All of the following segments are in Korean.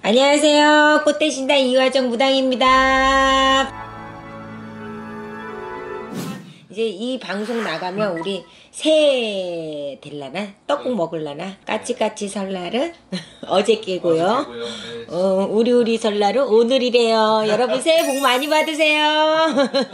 안녕하세요. 꽃대신당 이화정 무당입니다. 이제 이 방송 나가면 우리 새해 될라나? 떡국 먹을라나? 까치까치 설날은 어제 깨고요. 우리 설날은 오늘이래요. 여러분 새해 복 많이 받으세요.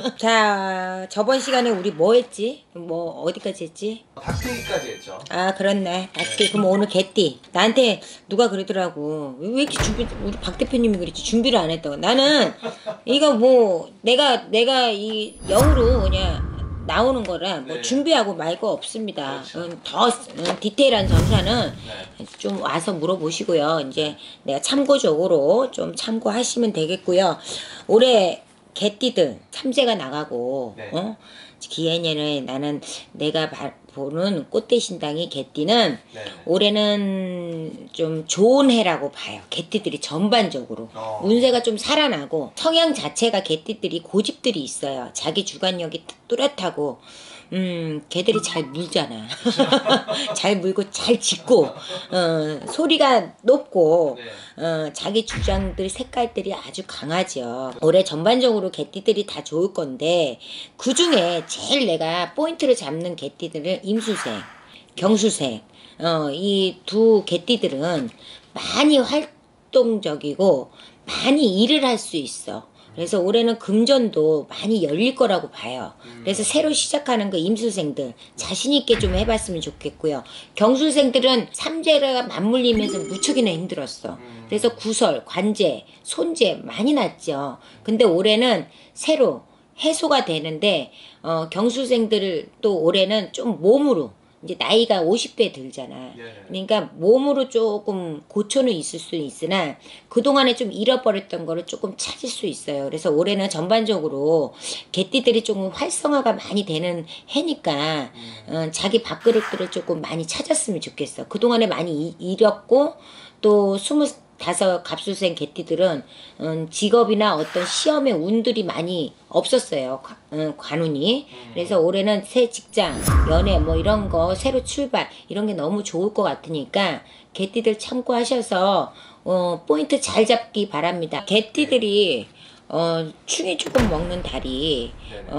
자, 저번 시간에 우리 뭐 했지? 뭐 어디까지 했지? 닭튀기까지 했죠. 아, 그렇네. 닭튀기. 그럼 오늘 개띠. 나한테 누가 그러더라고. 왜 이렇게 우리 박 대표님이 그랬지. 준비를 안 했다고. 나는 이거 뭐 내가 이 영으로 그냥 나오는 거라 뭐 네. 준비하고 말 거 없습니다. 그렇죠. 더 디테일한 점사는 좀 와서 물어보시고요. 이제 내가 참고적으로 좀 참고하시면 되겠고요. 올해 개띠들 참새가 나가고 네. 기해년에 나는 내가 보는 꽃대신당이 개띠는 네. 올해는 좀 좋은 해라고 봐요. 개띠들이 전반적으로 운세가 좀 살아나고 성향 자체가 개띠들이 고집들이 있어요. 자기 주관력이 뚜렷하고 걔들이 잘 물잖아. 잘 물고 잘 짖고 소리가 높고 자기 주장들 색깔들이 아주 강하죠. 올해 전반적으로 개띠들이 다 좋을 건데 그 중에 제일 내가 포인트를 잡는 개띠들은 임수색, 경수색 이 두 개띠들은 많이 활동적이고 많이 일을 할 수 있어. 그래서 올해는 금전도 많이 열릴 거라고 봐요. 그래서 새로 시작하는 그 임수생들 자신 있게 좀 해봤으면 좋겠고요. 경수생들은 삼재가 맞물리면서 무척이나 힘들었어. 그래서 구설, 관재, 손재 많이 났죠. 근데 올해는 새로 해소가 되는데 경수생들을 또 올해는 좀 몸으로 이제 나이가 50대 들잖아. 그러니까 몸으로 조금 고초는 있을 수 있으나 그동안에 좀 잃어버렸던 거를 조금 찾을 수 있어요. 그래서 올해는 전반적으로 개띠들이 조금 활성화가 많이 되는 해니까 자기 밥그릇들을 조금 많이 찾았으면 좋겠어. 그동안에 많이 잃었고 또 25 갑수생 개띠들은 직업이나 어떤 시험의 운들이 많이 없었어요. 관운이. 그래서 올해는 새 직장, 연애 뭐 이런 거 새로 출발 이런 게 너무 좋을 것 같으니까 개띠들 참고하셔서 포인트 잘 잡기 바랍니다. 개띠들이 충이 조금 먹는 달이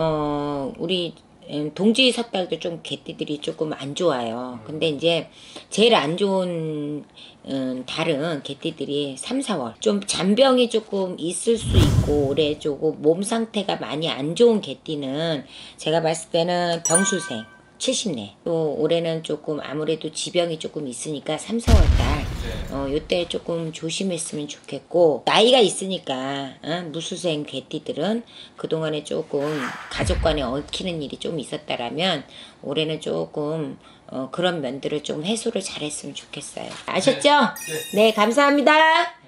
우리 동지 섣달도 좀 개띠들이 조금 안 좋아요. 근데 이제 제일 안 좋은 달은 개띠들이 3, 4월 좀 잔병이 조금 있을 수 있고 올해 조금 몸 상태가 많이 안 좋은 개띠는 제가 봤을 때는 병수생 70내 또 올해는 조금 아무래도 지병이 조금 있으니까 3, 4월 달 요때 조금 조심했으면 좋겠고 나이가 있으니까 무수생 개띠들은 그동안에 조금 가족 간에 얽히는 일이 좀 있었다라면 올해는 조금 그런 면들을 좀 해소를 잘했으면 좋겠어요. 아셨죠? 네, 감사합니다.